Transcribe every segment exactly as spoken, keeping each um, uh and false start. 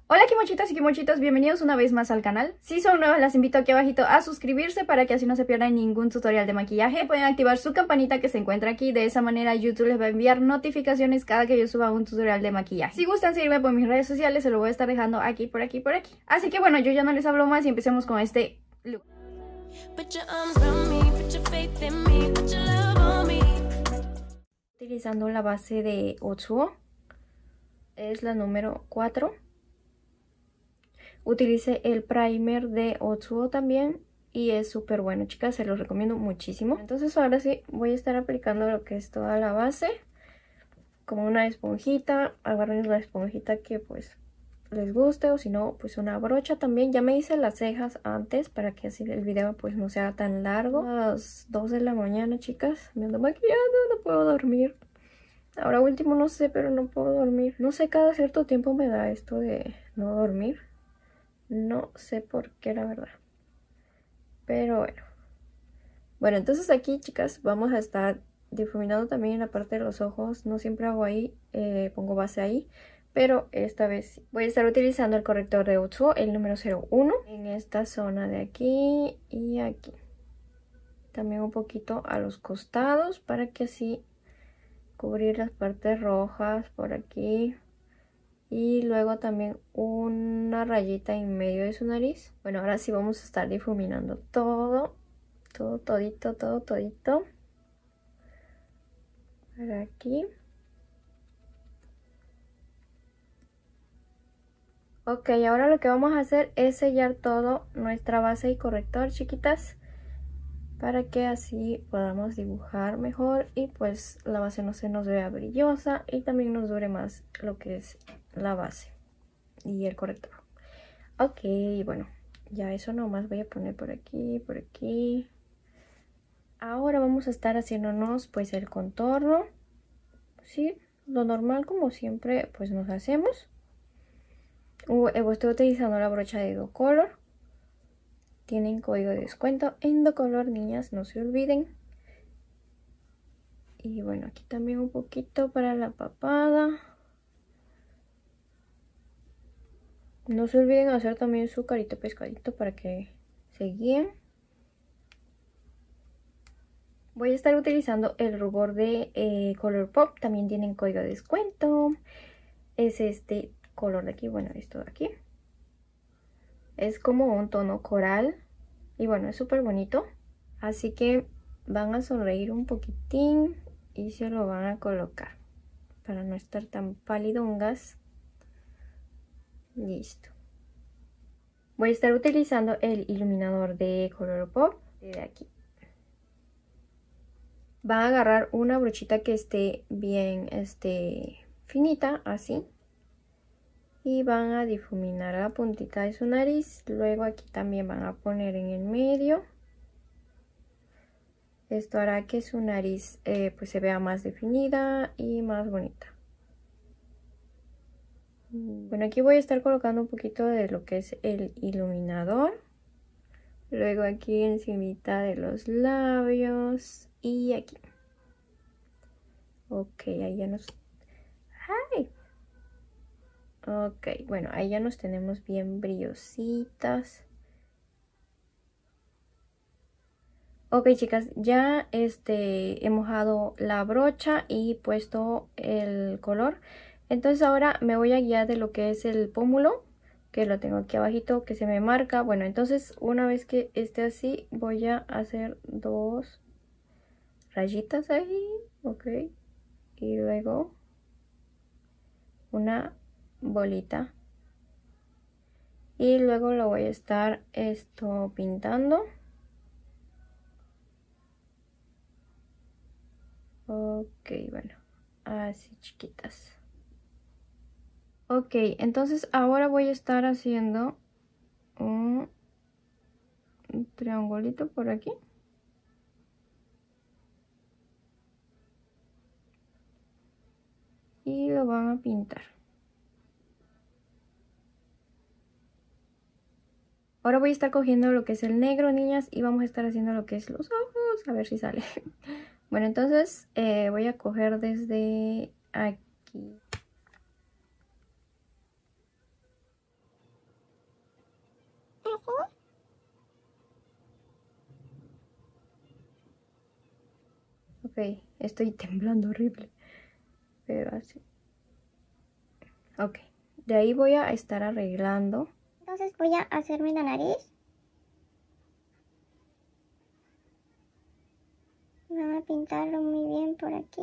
Hola kimochitas y kimochitos, bienvenidos una vez más al canal. Si son nuevos, las invito aquí abajito a suscribirse para que así no se pierdan ningún tutorial de maquillaje. Pueden activar su campanita que se encuentra aquí, de esa manera YouTube les va a enviar notificaciones cada que yo suba un tutorial de maquillaje. Si gustan seguirme por mis redes sociales, se lo voy a estar dejando aquí, por aquí, por aquí. Así que bueno, yo ya no les hablo más y empecemos con este look. Utilizando la base de Otsuo, es la número cuatro. Utilicé el primer de Otsuo también y es súper bueno, chicas, se los recomiendo muchísimo. Entonces ahora sí voy a estar aplicando lo que es toda la base, como una esponjita. Agarren la esponjita que pues les guste, o si no, pues una brocha también. Ya me hice las cejas antes para que así el video pues no sea tan largo. A las dos de la mañana, chicas, me ando maquillando, no puedo dormir. Ahora último no sé, pero no puedo dormir. No sé, cada cierto tiempo me da esto de no dormir. No sé por qué, la verdad. Pero bueno. Bueno, entonces aquí, chicas, vamos a estar difuminando también en la parte de los ojos. No siempre hago ahí, eh, pongo base ahí. Pero esta vez sí. Voy a estar utilizando el corrector de Otsuo, el número cero uno. En esta zona de aquí y aquí. También un poquito a los costados para que así cubrir las partes rojas por aquí. Y luego también una rayita en medio de su nariz. Bueno, ahora sí vamos a estar difuminando todo. Todo, todito, todo, todito. Por aquí. Ok, ahora lo que vamos a hacer es sellar todo nuestra base y corrector, chiquitas. Para que así podamos dibujar mejor y pues la base no se nos vea brillosa. Y también nos dure más lo que es la base y el corrector. Ok, bueno, ya eso nomás voy a poner por aquí, por aquí. Ahora vamos a estar haciéndonos pues el contorno. Sí, lo normal como siempre pues nos hacemos. Uh, estoy utilizando la brocha de Docolor. Tienen código de descuento en Docolor, niñas, no se olviden. Y bueno, aquí también un poquito para la papada. No se olviden hacer también su carita pescadito para que se guíen. Voy a estar utilizando el rubor de eh, Colourpop. También tienen código de descuento. Es este color de aquí. Bueno, esto de aquí. Es como un tono coral. Y bueno, es súper bonito. Así que van a sonreír un poquitín y se lo van a colocar. Para no estar tan palidongas. Listo. Voy a estar utilizando el iluminador de Colourpop de aquí. Van a agarrar una brochita que esté bien este, finita, así. Y van a difuminar la puntita de su nariz. Luego aquí también van a poner en el medio. Esto hará que su nariz eh, pues se vea más definida y más bonita. Bueno, aquí voy a estar colocando un poquito de lo que es el iluminador. Luego aquí encimita de los labios y aquí. Ok, ahí ya nos... ¡Ay! Ok, bueno, ahí ya nos tenemos bien brillositas. Ok, chicas, ya este, he mojado la brocha y puesto el color. Entonces ahora me voy a guiar de lo que es el pómulo, que lo tengo aquí abajito, que se me marca. Bueno, entonces una vez que esté así, voy a hacer dos rayitas ahí, ok. Y luego una bolita. Y luego lo voy a estar esto pintando. Ok, bueno, así chiquitas. Ok, entonces ahora voy a estar haciendo un, un triangulito por aquí. Y lo van a pintar. Ahora voy a estar cogiendo lo que es el negro, niñas, y vamos a estar haciendo lo que es los ojos, a ver si sale. Bueno, entonces eh, voy a coger desde aquí. Ok, estoy temblando horrible. Pero así. Ok, de ahí voy a estar arreglando. Entonces voy a hacerme la nariz. Vamos a pintarlo muy bien por aquí.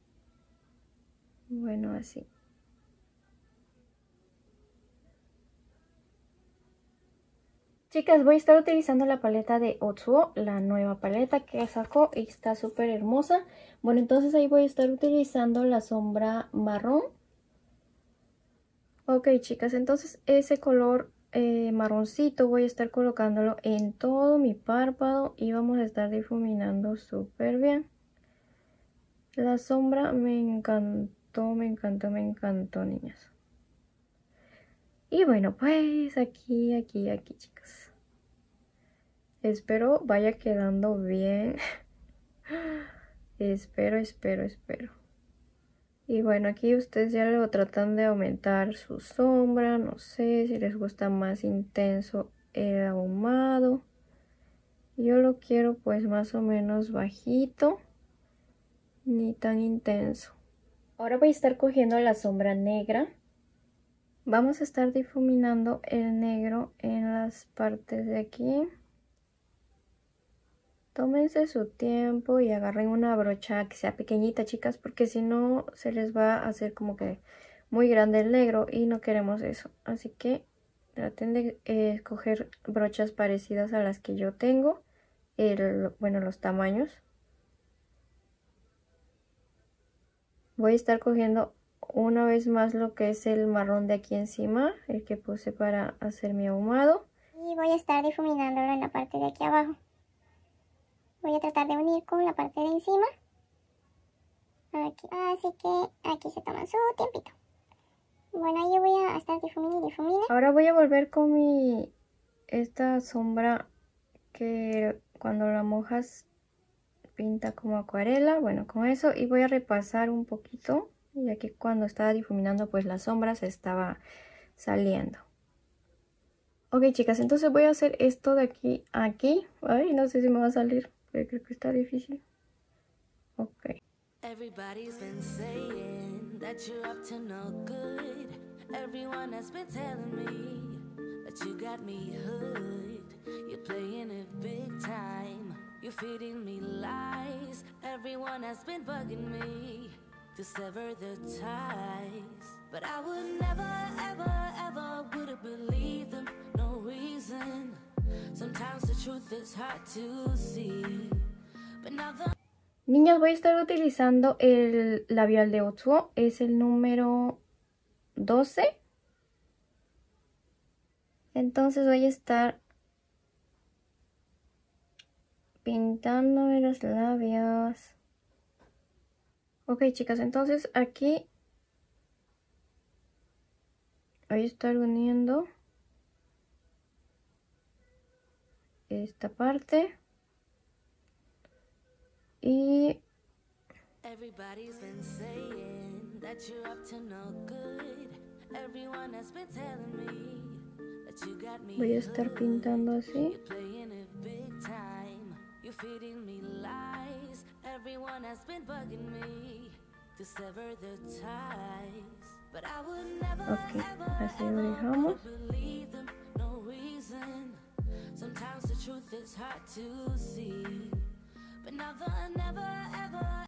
Bueno, así. Chicas, voy a estar utilizando la paleta de Otsuo, la nueva paleta que sacó y está súper hermosa. Bueno, entonces ahí voy a estar utilizando la sombra marrón. Ok, chicas, entonces ese color eh, marroncito voy a estar colocándolo en todo mi párpado y vamos a estar difuminando súper bien. La sombra me encantó, me encantó, me encantó, niñas. Y bueno, pues aquí, aquí, aquí, chicas. Espero vaya quedando bien. Espero, espero, espero. Y bueno, aquí ustedes ya lo tratan de aumentar su sombra. No sé si les gusta más intenso el ahumado. Yo lo quiero pues más o menos bajito. Ni tan intenso. Ahora voy a estar cogiendo la sombra negra. Vamos a estar difuminando el negro en las partes de aquí. Tómense su tiempo y agarren una brocha que sea pequeñita, chicas, porque si no se les va a hacer como que muy grande el negro y no queremos eso. Así que traten de eh, escoger brochas parecidas a las que yo tengo, el, bueno, los tamaños. Voy a estar cogiendo una vez más lo que es el marrón de aquí encima, el que puse para hacer mi ahumado. Y voy a estar difuminándolo en la parte de aquí abajo. Voy a tratar de unir con la parte de encima. Aquí. Así que aquí se toma su tiempito. Bueno, ahí voy a estar difumine y difumine. Ahora voy a volver con mi esta sombra que cuando la mojas pinta como acuarela. Bueno, con eso y voy a repasar un poquito, ya que cuando estaba difuminando pues la sombra se estaba saliendo. Ok, chicas, entonces voy a hacer esto de aquí a aquí. Ay, no sé si me va a salir, pero creo que está difícil. Ok. Everybody's been saying that you're up to no good. Everyone has been telling me that you got me hooked. You're playing it big time. You're feeding me lies. Everyone has been bugging me to sever the ties. But I would never, ever, ever would have believed them. No reason. Sometimes the truth is hard to see. But now the Niñas, voy a estar utilizando el labial de Otsuo, es el número doce. Entonces voy a estar pintándome los labios. Ok, chicas, entonces aquí voy a estar uniendo esta parte. Y Everybody's been saying that you're up to no good. Everyone has been telling me that you got me voy a estar pintando así. You're playing it big time. You're feeding me lies. Everyone has been bugging me to sever the ties. But I would never, Ok, ever, así lo ever dejamos. believe them. No reason. Sometimes the truth is hard to see. But now the never, ever.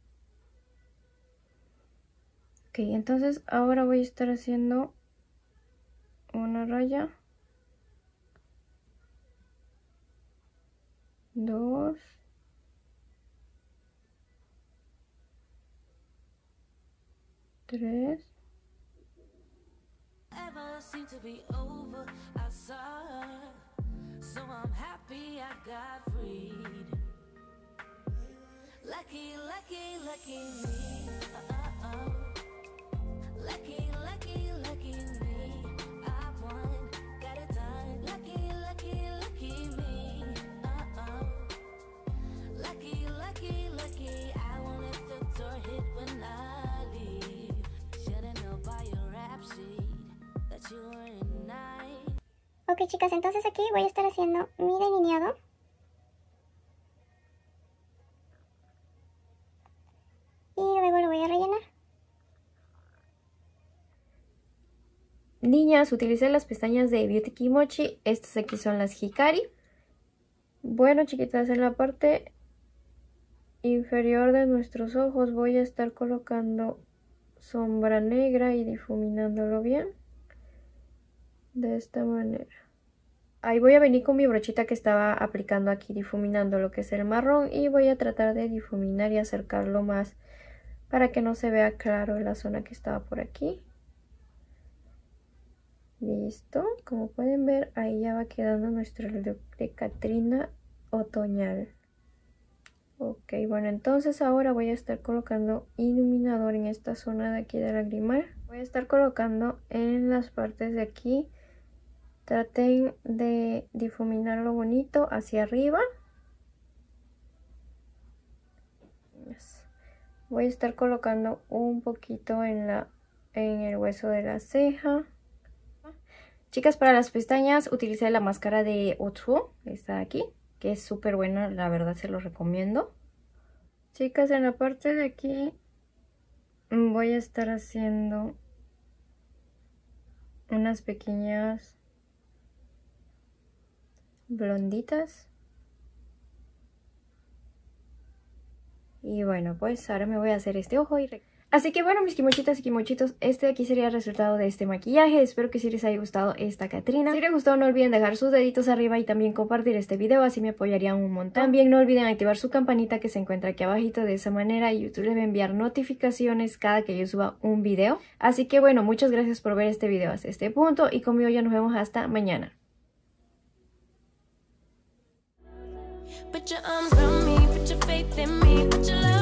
Ok, entonces ahora voy a estar haciendo una raya, dos, tres, Ever seem to be over, I saw her. So I'm happy I got freed. Lucky, lucky, lucky me. Uh-oh. Lucky, lucky, lucky me. I won, got it done. Lucky, lucky, lucky me. Uh-oh. Lucky, lucky, lucky. I won't let the door hit when I leave. Should've known by your rap sheet that you were in night. Ok, chicas, entonces aquí voy a estar haciendo mi delineado. voy a rellenar. Niñas, utilicé las pestañas de Beauty Kimochi. Estas aquí son las Hikari. Bueno, chiquitas, en la parte inferior de nuestros ojos voy a estar colocando sombra negra y difuminándolo bien. De esta manera. Ahí voy a venir con mi brochita que estaba aplicando aquí, difuminando lo que es el marrón. Y voy a tratar de difuminar y acercarlo más para que no se vea claro la zona que estaba por aquí. Listo, como pueden ver, ahí ya va quedando nuestro look de Catrina otoñal. Ok, bueno, entonces ahora voy a estar colocando iluminador en esta zona de aquí del lagrimal. Voy a estar colocando en las partes de aquí. Traten de difuminarlo bonito hacia arriba. Voy a estar colocando un poquito en, la, en el hueso de la ceja. Chicas, para las pestañas utilicé la máscara de Otsuo, esta de aquí, que es súper buena, la verdad se lo recomiendo. Chicas, en la parte de aquí voy a estar haciendo unas pequeñas blonditas. Y bueno, pues ahora me voy a hacer este ojo y... Así que bueno, mis kimochitas y kimochitos, este de aquí sería el resultado de este maquillaje. Espero que sí les haya gustado esta Catrina. Si les gustó, no olviden dejar sus deditos arriba y también compartir este video, así me apoyarían un montón. También no olviden activar su campanita que se encuentra aquí abajito. De esa manera YouTube les va a enviar notificaciones cada que yo suba un video. Así que bueno, muchas gracias por ver este video hasta este punto y conmigo ya nos vemos hasta mañana. Put your arms around me, put your faith in me, put your love